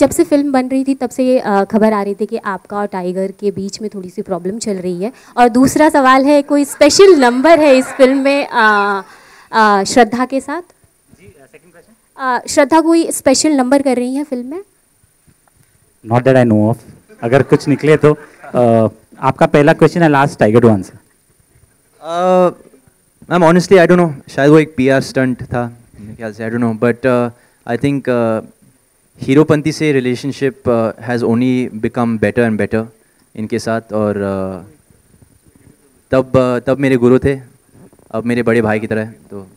जब से फिल्म बन रही थी तब से ये खबर आ रही थी कि आपका और टाइगर के बीच में थोड़ी सी प्रॉब्लम चल रही है। और दूसरा सवाल है, कोई स्पेशल नंबर है इस फिल्म में श्रद्धा के साथ? जी, सेकंड क्वेश्चन। श्रद्धा कोई स्पेशल नंबर कर रही हैं फिल्म में? Not that I know of. अगर कुछ निकले तो आपका पहला क्वेश्चन है, last Tiger two answer. Ma'am honestly I don't know, शायद वो एक पीआर स्टंट था मेरे ख्याल से, I don't know, but I think Heropanti से relationship has only become better and better इनके साथ। और तब मेरे गुरु थे, अब मेरे बड़े भाई की तरह है, तो